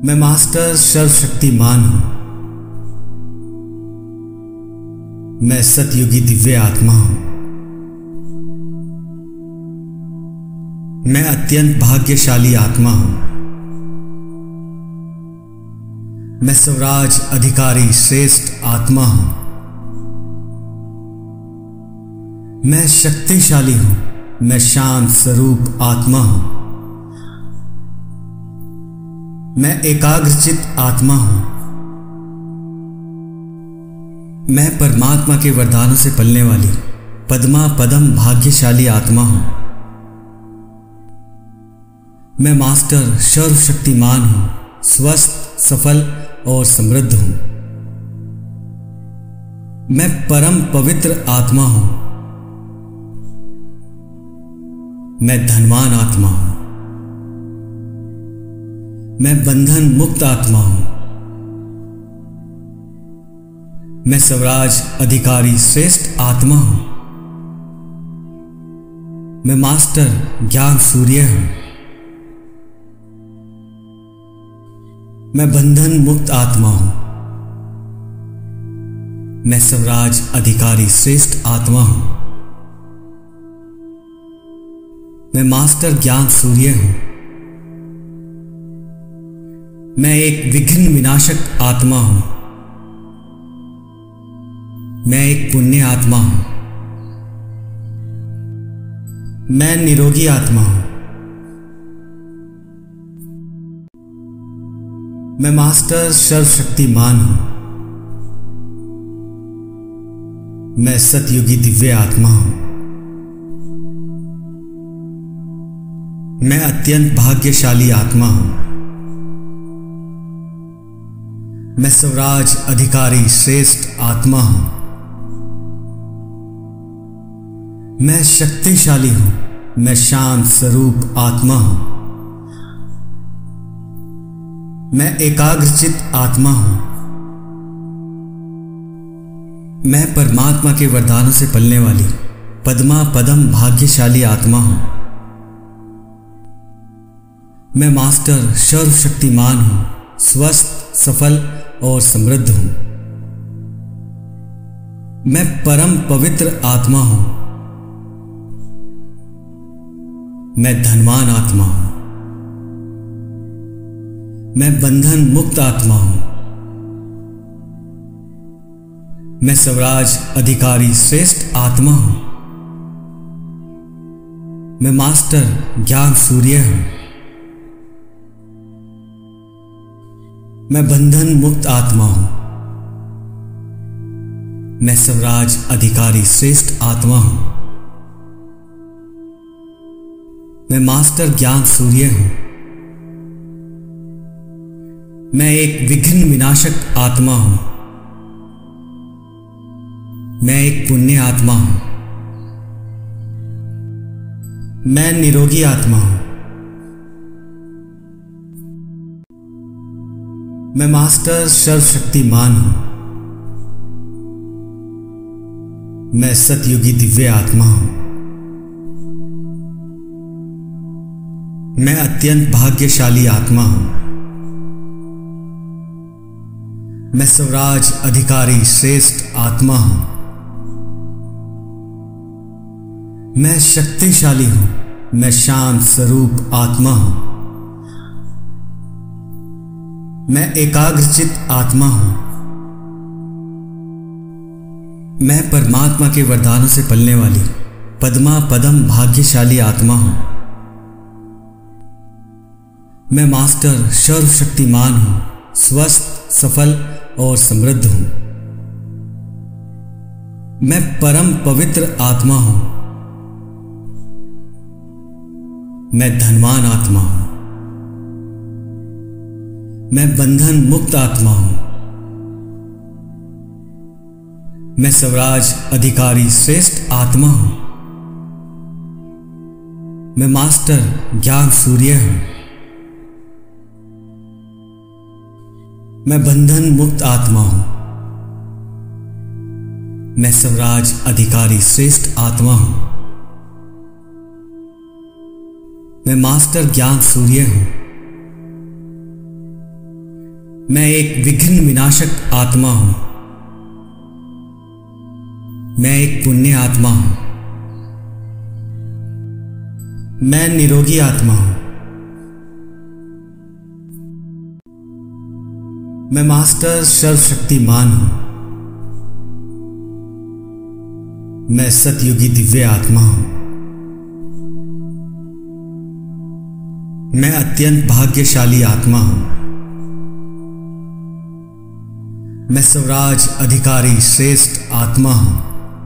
मैं मास्टर सर्वशक्तिमान हूं। मैं सतयुगी दिव्य आत्मा हूं। मैं अत्यंत भाग्यशाली आत्मा हूं। मैं स्वराज अधिकारी श्रेष्ठ आत्मा हूं। मैं शक्तिशाली हूं। मैं शांत स्वरूप आत्मा हूं। मैं एकाग्रचित आत्मा हूं। मैं परमात्मा के वरदानों से पलने वाली पद्मा पदम भाग्यशाली आत्मा हूं। मैं मास्टर सर्वशक्तिमान हूं, स्वस्थ, सफल और समृद्ध हूं। मैं परम पवित्र आत्मा हूं। मैं धनवान आत्मा हूं। मैं बंधन मुक्त आत्मा हूं। मैं स्वराज अधिकारी श्रेष्ठ आत्मा हूं। मैं मास्टर ज्ञान सूर्य हूं। मैं बंधन मुक्त आत्मा हूं। मैं स्वराज अधिकारी श्रेष्ठ आत्मा हूं। मैं मास्टर ज्ञान सूर्य हूं। मैं एक विघ्न विनाशक आत्मा हूं। मैं एक पुण्य आत्मा हूं। मैं निरोगी आत्मा हूं। मैं मास्टर सर्वशक्तिमान हूं। मैं सतयुगी दिव्य आत्मा हूं। मैं अत्यंत भाग्यशाली आत्मा हूं। मैं स्वराज अधिकारी श्रेष्ठ आत्मा हूं। मैं शक्तिशाली हूं। मैं शांत स्वरूप आत्मा हूं। मैं एकाग्रचित आत्मा हूं। मैं परमात्मा के वरदानों से पलने वाली पद्मा पदम भाग्यशाली आत्मा हूं। मैं मास्टर सर्वशक्तिमान हूं, स्वस्थ, सफल और समृद्ध हूं। मैं परम पवित्र आत्मा हूं। मैं धनवान आत्मा हूं। मैं बंधन मुक्त आत्मा हूं। मैं स्वराज अधिकारी श्रेष्ठ आत्मा हूं। मैं मास्टर ज्ञान सूर्य हूं। मैं बंधन मुक्त आत्मा हूं। मैं स्वराज अधिकारी श्रेष्ठ आत्मा हूं। मैं मास्टर ज्ञान सूर्य हूं। मैं एक विघ्न विनाशक आत्मा हूं। मैं एक पुण्य आत्मा हूं। मैं निरोगी आत्मा हूं। मैं मास्टर सर्वशक्तिमान हूं। मैं सतयुगी दिव्य आत्मा हूं। मैं अत्यंत भाग्यशाली आत्मा हूं। मैं स्वराज अधिकारी श्रेष्ठ आत्मा हूं। मैं शक्तिशाली हूं। मैं शांत स्वरूप आत्मा हूं। मैं एकाग्रचित आत्मा हूं। मैं परमात्मा के वरदानों से पलने वाली पद्मा पदम भाग्यशाली आत्मा हूं। मैं मास्टर सर्वशक्तिमान हूं, स्वस्थ, सफल और समृद्ध हूं। मैं परम पवित्र आत्मा हूं। मैं धनवान आत्मा हूं। मैं बंधन मुक्त आत्मा हूं। मैं स्वराज अधिकारी श्रेष्ठ आत्मा हूं। मैं मास्टर ज्ञान सूर्य हूं। मैं बंधन मुक्त आत्मा हूं। मैं स्वराज अधिकारी श्रेष्ठ आत्मा हूं। मैं मास्टर ज्ञान सूर्य हूं। मैं एक विघ्न विनाशक आत्मा हूं। मैं एक पुण्य आत्मा हूं। मैं निरोगी आत्मा हूं। मैं मास्टर सर्वशक्तिमान हूं। मैं सतयुगी दिव्य आत्मा हूं। मैं अत्यंत भाग्यशाली आत्मा हूं। मैं स्वराज अधिकारी श्रेष्ठ आत्मा हूं।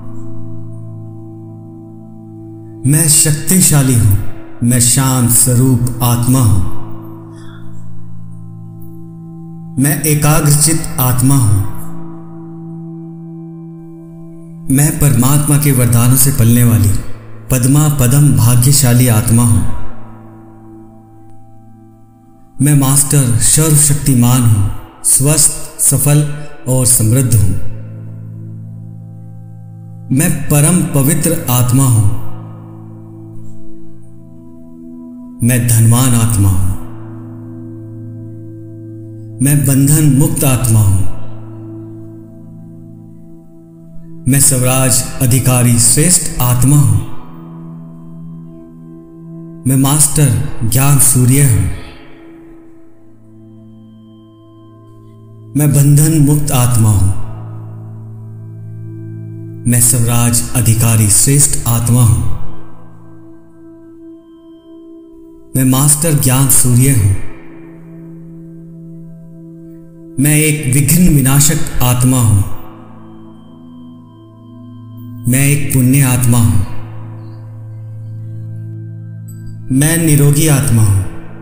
मैं शक्तिशाली हूं। मैं शांत स्वरूप आत्मा हूं। मैं एकाग्रचित आत्मा हूं। मैं परमात्मा के वरदानों से पलने वाली पद्मा पदम भाग्यशाली आत्मा हूं। मैं मास्टर सर्वशक्तिमान हूं, स्वस्थ, सफल और समृद्ध हूं। मैं परम पवित्र आत्मा हूं। मैं धनवान आत्मा हूं। मैं बंधन मुक्त आत्मा हूं। मैं स्वराज अधिकारी श्रेष्ठ आत्मा हूं। मैं मास्टर ज्ञान सूर्य हूं। मैं बंधन मुक्त आत्मा हूं। मैं स्वराज अधिकारी श्रेष्ठ आत्मा हूं। मैं मास्टर ज्ञान सूर्य हूं। मैं एक विघ्न विनाशक आत्मा हूं। मैं एक पुण्य आत्मा हूं। मैं निरोगी आत्मा हूं।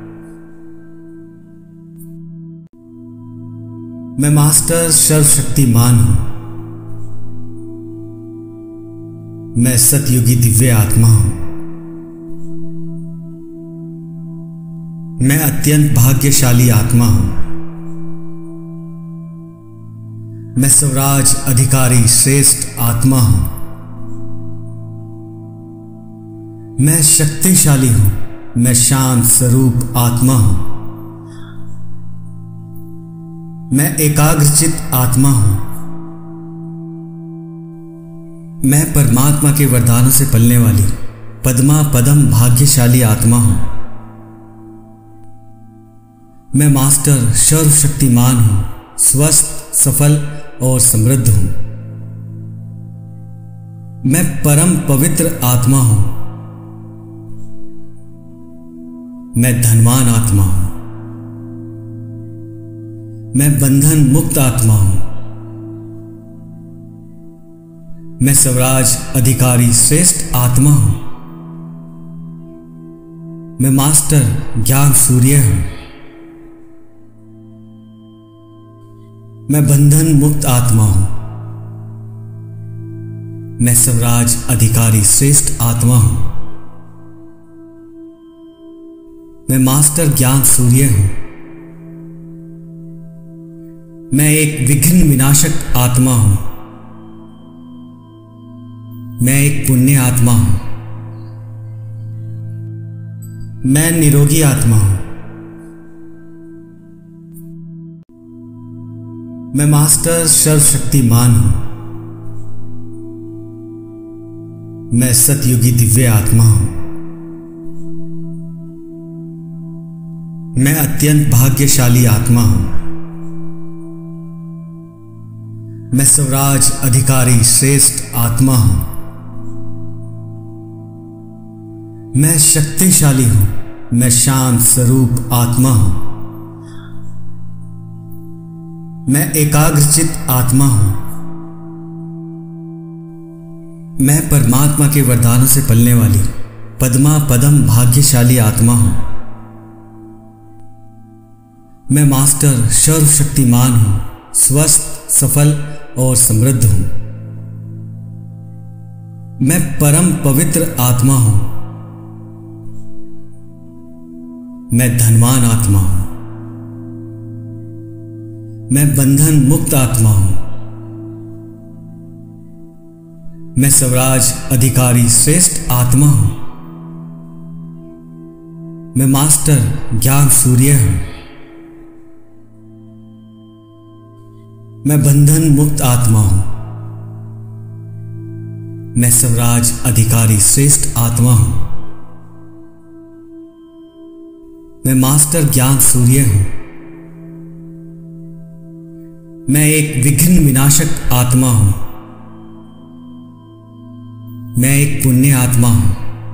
मैं मास्टर सर्वशक्तिमान हूं। मैं सतयुगी दिव्य आत्मा हूं। मैं अत्यंत भाग्यशाली आत्मा हूं। मैं स्वराज अधिकारी श्रेष्ठ आत्मा हूं। मैं शक्तिशाली हूं। मैं शांत स्वरूप आत्मा हूं। मैं एकाग्रचित आत्मा हूं। मैं परमात्मा के वरदानों से पलने वाली पद्मा पदम भाग्यशाली आत्मा हूं। मैं मास्टर सर्वशक्तिमान हूं, स्वस्थ, सफल और समृद्ध हूं। मैं परम पवित्र आत्मा हूं। मैं धनवान आत्मा हूं। मैं बंधन मुक्त आत्मा हूं। मैं स्वराज अधिकारी श्रेष्ठ आत्मा हूं। मैं मास्टर ज्ञान सूर्य हूं। मैं बंधन मुक्त आत्मा हूं। मैं स्वराज अधिकारी श्रेष्ठ आत्मा हूं। मैं मास्टर ज्ञान सूर्य हूं। मैं एक विघ्न विनाशक आत्मा हूं। मैं एक पुण्य आत्मा हूं। मैं निरोगी आत्मा हूं। मैं मास्टर सर्वशक्तिमान हूं। मैं सतयुगी दिव्य आत्मा हूं। मैं अत्यंत भाग्यशाली आत्मा हूं। मैं स्वराज अधिकारी श्रेष्ठ आत्मा हूं। मैं शक्तिशाली हूं। मैं शांत स्वरूप आत्मा हूं। मैं एकाग्रचित आत्मा हूं। मैं परमात्मा के वरदानों से पलने वाली पद्मा पदम भाग्यशाली आत्मा हूं। मैं मास्टर सर्वशक्तिमान हूं, स्वस्थ, सफल और समृद्ध हूं। मैं परम पवित्र आत्मा हूं। मैं धनवान आत्मा हूं। मैं बंधन मुक्त आत्मा हूं। मैं स्वराज अधिकारी श्रेष्ठ आत्मा हूं। मैं मास्टर ज्ञान सूर्य हूं। मैं बंधन मुक्त आत्मा हूं। मैं स्वराज अधिकारी श्रेष्ठ आत्मा हूं। मैं मास्टर ज्ञान सूर्य हूं। मैं एक विघ्न विनाशक आत्मा हूं। मैं एक पुण्य आत्मा हूं।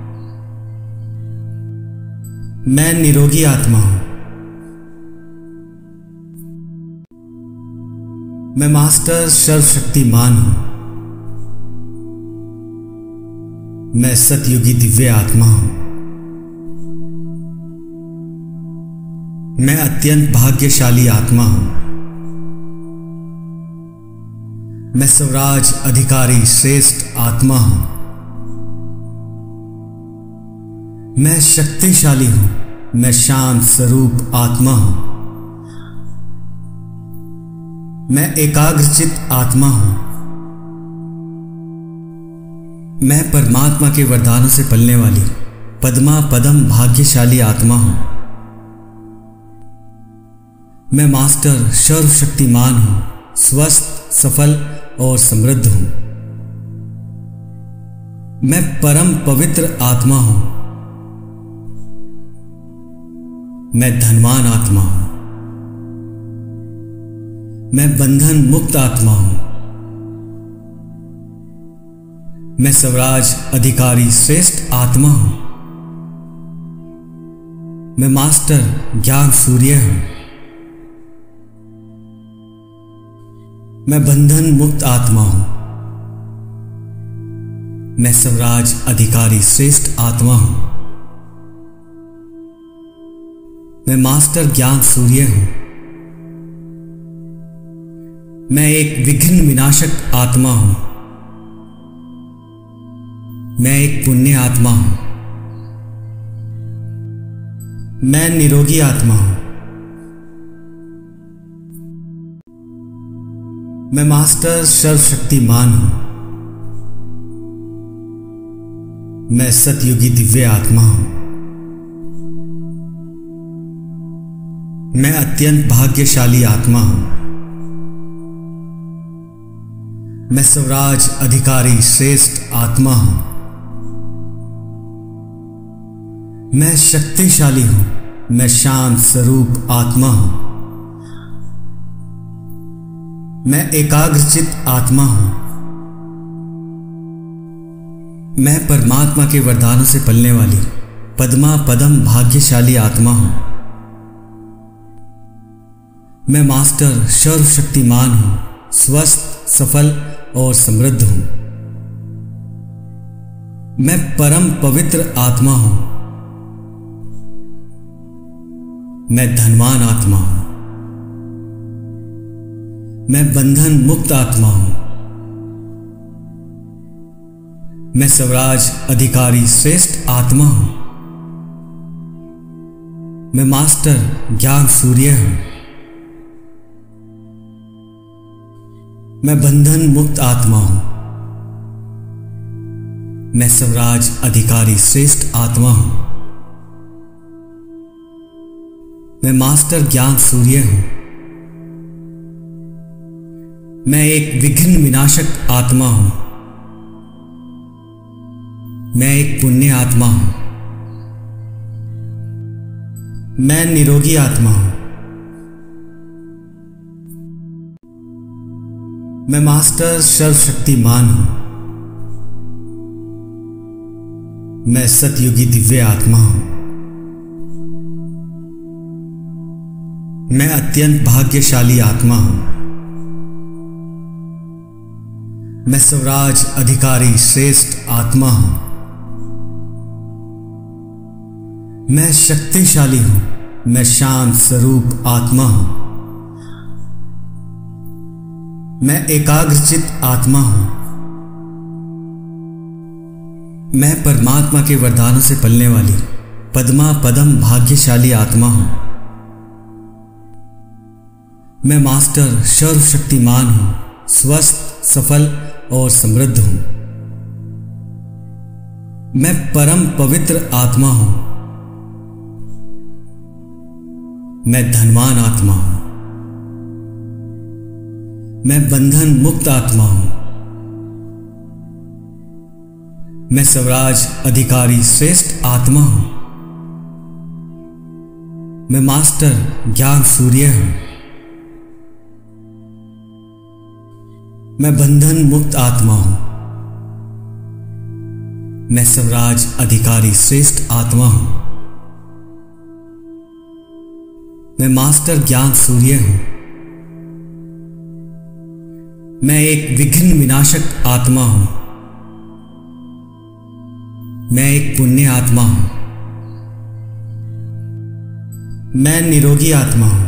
मैं निरोगी आत्मा हूं। मैं मास्टर सर्वशक्तिमान हूं। मैं सतयुगी दिव्य आत्मा हूं। मैं अत्यंत भाग्यशाली आत्मा हूं। मैं स्वराज अधिकारी श्रेष्ठ आत्मा हूं। मैं शक्तिशाली हूं। मैं शांत स्वरूप आत्मा हूं। मैं एकाग्रचित आत्मा हूं। मैं परमात्मा के वरदानों से पलने वाली पद्मा पदम भाग्यशाली आत्मा हूं। मैं मास्टर सर्वशक्तिमान हूं। स्वस्थ सफल और समृद्ध हूं। मैं परम पवित्र आत्मा हूं। मैं धनवान आत्मा हूं। मैं बंधन मुक्त आत्मा हूं। मैं स्वराज अधिकारी श्रेष्ठ आत्मा हूं। मैं मास्टर ज्ञान सूर्य हूं। मैं बंधन मुक्त आत्मा हूं। मैं स्वराज अधिकारी श्रेष्ठ आत्मा हूं। मैं मास्टर ज्ञान सूर्य हूं। मैं एक विघ्न विनाशक आत्मा हूं। मैं एक पुण्य आत्मा हूं। मैं निरोगी आत्मा हूं। मैं मास्टर सर्वशक्तिमान हूं। मैं सतयुगी दिव्य आत्मा हूं। मैं अत्यंत भाग्यशाली आत्मा हूं। मैं स्वराज अधिकारी श्रेष्ठ आत्मा हूं। मैं शक्तिशाली हूं। मैं शांत स्वरूप आत्मा हूं। मैं एकाग्रचित आत्मा हूं। मैं परमात्मा के वरदानों से पलने वाली पद्मा पदम भाग्यशाली आत्मा हूं। मैं मास्टर सर्वशक्तिमान हूं। स्वस्थ सफल और समृद्ध हूं। मैं परम पवित्र आत्मा हूं। मैं धनवान आत्मा हूं। मैं बंधन मुक्त आत्मा हूं। मैं स्वराज अधिकारी श्रेष्ठ आत्मा हूं। मैं मास्टर ज्ञान सूर्य हूं। मैं बंधन मुक्त आत्मा हूं। मैं स्वराज अधिकारी श्रेष्ठ आत्मा हूं। मैं मास्टर ज्ञान सूर्य हूं। मैं एक विघ्न विनाशक आत्मा हूं। मैं एक पुण्य आत्मा हूं। मैं निरोगी आत्मा हूं। मैं मास्टर सर्वशक्तिमान हूं। मैं सतयुगी दिव्य आत्मा हूं। मैं अत्यंत भाग्यशाली आत्मा हूं। मैं स्वराज अधिकारी श्रेष्ठ आत्मा हूं। मैं शक्तिशाली हूं। मैं शांत स्वरूप आत्मा हूं। मैं एकाग्रचित आत्मा हूं। मैं परमात्मा के वरदानों से पलने वाली पद्मा पदम भाग्यशाली आत्मा हूं। मैं मास्टर सर्वशक्तिमान हूं। स्वस्थ सफल और समृद्ध हूं। मैं परम पवित्र आत्मा हूं। मैं धनवान आत्मा हूं। मैं बंधन मुक्त आत्मा हूं। मैं स्वराज अधिकारी श्रेष्ठ आत्मा हूं। मैं मास्टर ज्ञान सूर्य हूं। मैं बंधन मुक्त आत्मा हूं। मैं स्वराज अधिकारी श्रेष्ठ आत्मा हूं। मैं मास्टर ज्ञान सूर्य हूं। मैं एक विघ्न विनाशक आत्मा हूं। मैं एक पुण्य आत्मा हूं। मैं निरोगी आत्मा हूं।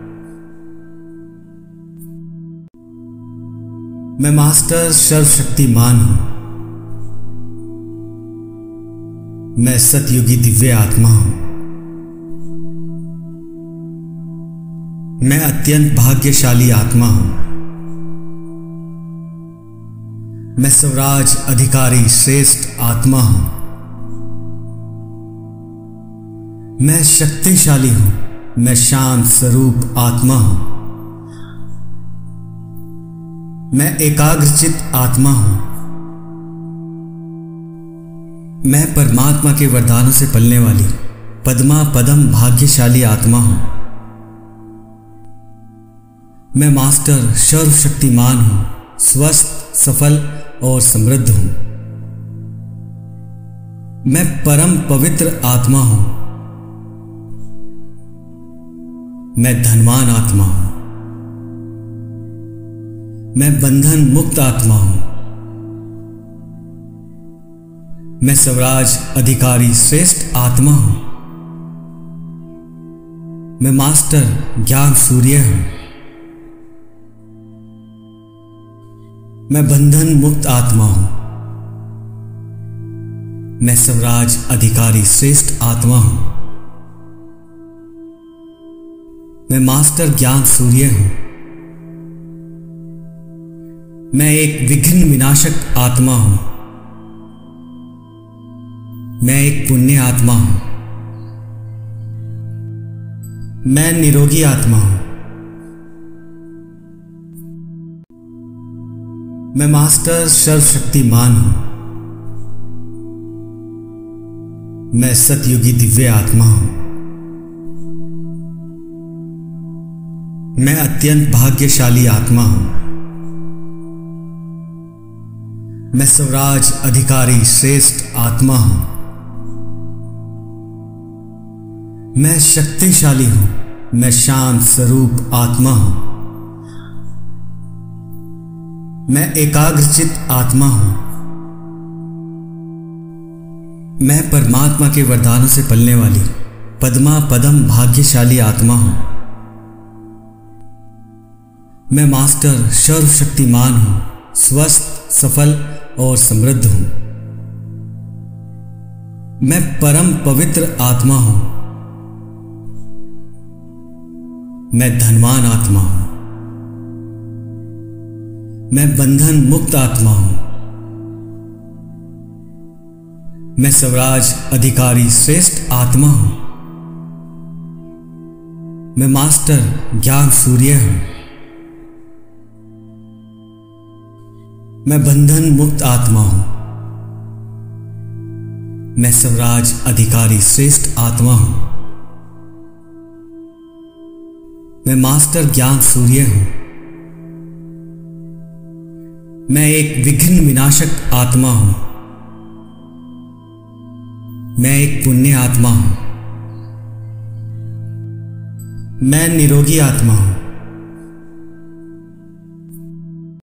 मैं मास्टर सर्वशक्तिमान हूं। मैं सतयुगी दिव्य आत्मा हूं। मैं अत्यंत भाग्यशाली आत्मा हूं। मैं स्वराज अधिकारी श्रेष्ठ आत्मा हूं। मैं शक्तिशाली हूं। मैं शांत स्वरूप आत्मा हूं। मैं एकाग्रचित आत्मा हूं। मैं परमात्मा के वरदानों से पलने वाली पद्मा पदम भाग्यशाली आत्मा हूं। मैं मास्टर सर्वशक्तिमान हूं। स्वस्थ सफल और समृद्ध हूं। मैं परम पवित्र आत्मा हूं। मैं धनवान आत्मा हूं। मैं बंधन मुक्त आत्मा हूं। मैं स्वराज अधिकारी श्रेष्ठ आत्मा हूं। मैं मास्टर ज्ञान सूर्य हूं। मैं बंधन मुक्त आत्मा हूं। मैं स्वराज अधिकारी श्रेष्ठ आत्मा हूं। मैं मास्टर ज्ञान सूर्य हूं। मैं एक विघ्न विनाशक आत्मा हूं। मैं एक पुण्य आत्मा हूं। मैं निरोगी आत्मा हूं। मैं मास्टर सर्वशक्तिमान हूं। मैं सतयुगी दिव्य आत्मा हूं। मैं अत्यंत भाग्यशाली आत्मा हूं। मैं स्वराज अधिकारी श्रेष्ठ आत्मा हूं। मैं शक्तिशाली हूं। मैं शांत स्वरूप आत्मा हूं। मैं एकाग्रचित आत्मा हूं। मैं परमात्मा के वरदानों से पलने वाली पद्मा पदम भाग्यशाली आत्मा हूं। मैं मास्टर सर्वशक्तिमान हूं। स्वस्थ सफल और समृद्ध हूं। मैं परम पवित्र आत्मा हूं। मैं धनवान आत्मा हूं। मैं बंधन मुक्त आत्मा हूं। मैं स्वराज अधिकारी श्रेष्ठ आत्मा हूं। मैं मास्टर ज्ञान सूर्य हूं। मैं बंधन मुक्त आत्मा हूं। मैं स्वराज अधिकारी श्रेष्ठ आत्मा हूं। मैं मास्टर ज्ञान सूर्य हूं। मैं एक विघ्न विनाशक आत्मा हूं। मैं एक पुण्य आत्मा हूं। मैं निरोगी आत्मा हूं।